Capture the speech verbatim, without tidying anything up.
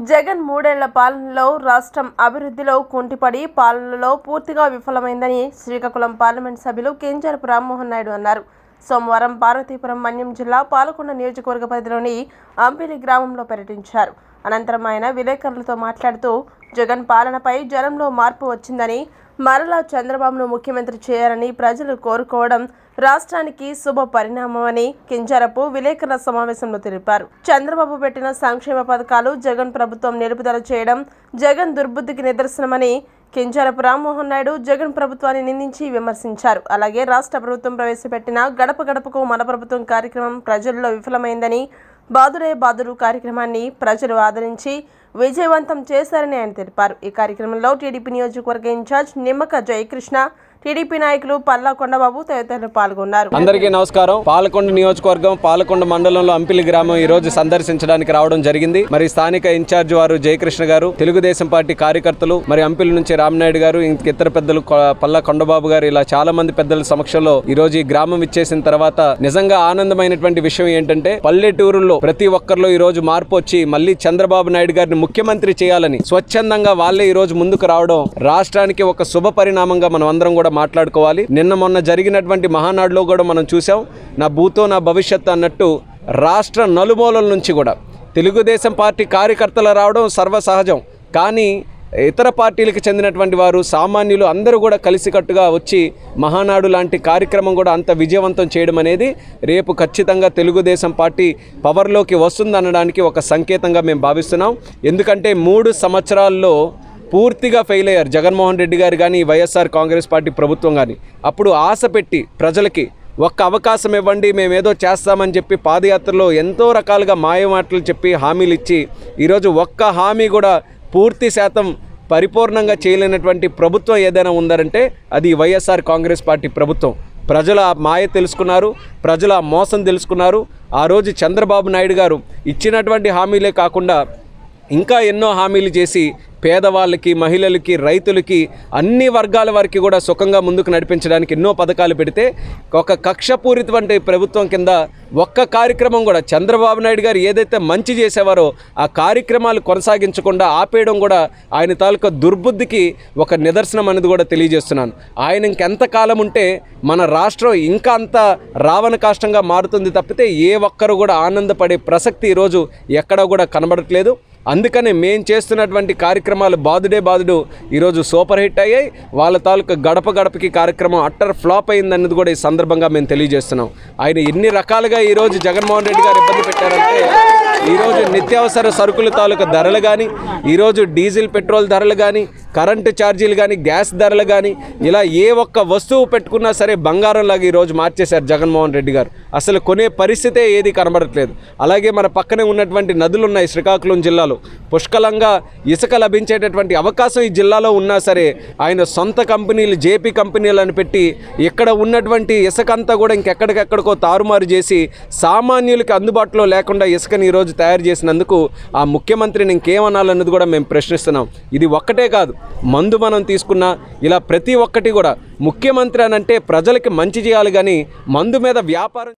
జగన్ మూడేళ్ల పాలనలో రాష్ట్రం అభివృద్ధిలో కుంటిపడి పాలనలో పూర్తిగా విఫలమైందని శ్రీకాకుళం పార్లమెంట్ సభ్యులు కింజరాపు రామ్మోహన్ నాయుడు అన్నారు. సోమవారం పార్వతీపురం మన్యం జిల్లా పాలకొండ నియోజకవర్గ పరిధిలోని అంపిలి గ్రామంలో పర్యటించారు. అనంతరం ఆయన విలేకరులతో మాట్లాడుతూ జగన్ పాలనపై జనంలో మార్పు వచ్చిందని, మరలా చంద్రబాబును ముఖ్యమంత్రి చేయాలని ప్రజలు కోరుకోవడం రాష్ట్రానికి శుభ పరిణామమని కింజరాపు విలేకరుల సమావేశంలో తెలిపారు. చంద్రబాబు పెట్టిన సంక్షేమ పథకాలు జగన్ ప్రభుత్వం నిలుపుదల చేయడం జగన్ దుర్బుద్ధికి నిదర్శనమని కింజరాపు రామ్మోహన్ నాయుడు జగన్ ప్రభుత్వాన్ని నిందించి విమర్శించారు. అలాగే రాష్ట్ర ప్రభుత్వం ప్రవేశపెట్టిన గడప గడపకు మన ప్రభుత్వం కార్యక్రమం ప్రజల్లో విఫలమైందని, బాదుడే బాదుడు కార్యక్రమాన్ని ప్రజలు ఆదరించి విజయవంతం చేశారని ఆయన తెలిపారు. ఈ కార్యక్రమంలో టీడీపీ నియోజకవర్గ ఇన్ఛార్జ్ నిమ్మక జయకృష్ణ, టీడీపీ నాయకులు పల్లా కొండబాబు తదితరులు పాల్గొన్నారు. అందరికీ నమస్కారం. పాలకొండ నియోజకవర్గం పాలకొండ మండలంలో అంపిలి గ్రామం ఈ రోజు సందర్శించడానికి రావడం జరిగింది. మరి స్థానిక ఇన్ఛార్జ్ వారు జయకృష్ణ గారు, తెలుగుదేశం పార్టీ కార్యకర్తలు, మరి అంపిలి నుంచి రామనాయుడు గారు, ఇతర పెద్దలు పల్లా కొండబాబు గారు, ఇలా చాలా మంది పెద్దల సమక్షంలో ఈ రోజు ఈ గ్రామం ఇచ్చేసిన తర్వాత నిజంగా ఆనందమైనటువంటి విషయం ఏంటంటే, పల్లెటూరుల్లో ప్రతి ఒక్కరిలో ఈ రోజు మార్పు వచ్చి మళ్ళీ చంద్రబాబు నాయుడు గారిని ముఖ్యమంత్రి చేయాలని స్వచ్ఛందంగా వాళ్ళే ఈ రోజు ముందుకు రావడం రాష్ట్రానికి ఒక శుభ పరిణామంగా మనం అందరం కూడా మాట్లాడుకోవాలి. నిన్న మొన్న జరిగినటువంటి మహానాడులో కూడా మనం చూసాం. నా భూతో నా భవిష్యత్తు అన్నట్టు రాష్ట్ర నలుమూలల నుంచి కూడా తెలుగుదేశం పార్టీ కార్యకర్తలు రావడం సర్వసహజం. కానీ ఇతర పార్టీలకు చెందినటువంటి వారు, సామాన్యులు అందరూ కూడా కలిసికట్టుగా వచ్చి మహానాడు లాంటి కార్యక్రమం కూడా అంత విజయవంతం చేయడం అనేది రేపు ఖచ్చితంగా తెలుగుదేశం పార్టీ పవర్లోకి వస్తుందనడానికి ఒక సంకేతంగా మేము భావిస్తున్నాం. ఎందుకంటే మూడు సంవత్సరాల్లో పూర్తిగా ఫెయిల్ అయ్యారు జగన్మోహన్ రెడ్డి గారు కానీ, వైఎస్ఆర్ కాంగ్రెస్ పార్టీ ప్రభుత్వం కానీ. అప్పుడు ఆశ పెట్టి ప్రజలకి ఒక్క అవకాశం ఇవ్వండి, మేమేదో చేస్తామని చెప్పి పాదయాత్రలో ఎంతో రకాలుగా మాయమాటలు చెప్పి హామీలు ఇచ్చి ఈరోజు ఒక్క హామీ కూడా పూర్తి శాతం పరిపూర్ణంగా చేయలేనటువంటి ప్రభుత్వం ఏదైనా ఉందంటే అది వైఎస్ఆర్ కాంగ్రెస్ పార్టీ ప్రభుత్వం. ప్రజల మాయ తెలుసుకున్నారు, ప్రజల మోసం తెలుసుకున్నారు. ఆ రోజు చంద్రబాబు నాయుడు గారు ఇచ్చినటువంటి హామీలే కాకుండా ఇంకా ఎన్నో హామీలు చేసి పేదవాళ్ళకి, మహిళలకి, రైతులకి, అన్ని వర్గాల వారికి కూడా సుఖంగా ముందుకు నడిపించడానికి ఎన్నో పథకాలు పెడితే ఒక కక్షపూరితమైన ప్రభుత్వం కింద ఒక్క కార్యక్రమం కూడా చంద్రబాబు నాయుడు గారు ఏదైతే మంచి చేసేవారో ఆ కార్యక్రమాలు కొనసాగించకుండా ఆపేయడం కూడా ఆయన తాలూకా దుర్బుద్ధికి ఒక నిదర్శనం అనేది కూడా తెలియజేస్తున్నాను. ఆయన ఇంకెంతకాలం ఉంటే మన రాష్ట్రం ఇంకా అంత రావణ కాష్టంగా మారుతుంది తప్పితే ఏ ఒక్కరు కూడా ఆనందపడే ప్రసక్తి ఈరోజు ఎక్కడా కూడా కనబడట్లేదు. అందుకనే మేము చేస్తున్నటువంటి కార్యక్రమాలు బాదుడే బాదుడు ఈరోజు సూపర్ హిట్ అయ్యాయి. వాళ్ళ తాలూకా గడప గడపకి కార్యక్రమం అట్టర్ ఫ్లాప్ అయిందన్నది కూడా ఈ సందర్భంగా మేము తెలియజేస్తున్నాం. ఆయన ఎన్ని రకాలుగా ఈరోజు జగన్మోహన్ రెడ్డి గారు ఇబ్బంది పెట్టారంటే, ఈరోజు నిత్యావసర సరుకుల తాలూకా ధరలు కానీ, ఈరోజు డీజిల్ పెట్రోల్ ధరలు కానీ, కరెంటు ఛార్జీలు కానీ, గ్యాస్ ధరలు కానీ, ఇలా ఏ ఒక్క వస్తువు పెట్టుకున్నా సరే బంగారంలాగా ఈరోజు మార్చేశారు జగన్మోహన్ రెడ్డి గారు. అసలు కొనే పరిస్థితే ఏది కనబడట్లేదు. అలాగే మన పక్కనే ఉన్నటువంటి నదులు ఉన్నాయి శ్రీకాకుళం జిల్లాలో, పుష్కలంగా ఇసుక లభించేటటువంటి అవకాశం ఈ జిల్లాలో ఉన్నా సరే ఆయన సొంత కంపెనీలు, జేపీ కంపెనీలు అని పెట్టి ఇక్కడ ఉన్నటువంటి ఇసుక అంతా కూడా ఇంకెక్కడికెక్కడికో తారుమారు చేసి సామాన్యులకి అందుబాటులో లేకుండా ఇసుకని ఈరోజు తయారు చేసినందుకు ఆ ముఖ్యమంత్రిని ఇంకేమనాలన్నది కూడా మేము ప్రశ్నిస్తున్నాం. ఇది ఒక్కటే కాదు, మందు మనం తీసుకున్నా ఇలా ప్రతి ఒక్కటి కూడా ముఖ్యమంత్రి అనంటే ప్రజలకి మంచి చేయాలి కానీ మందు మీద వ్యాపారం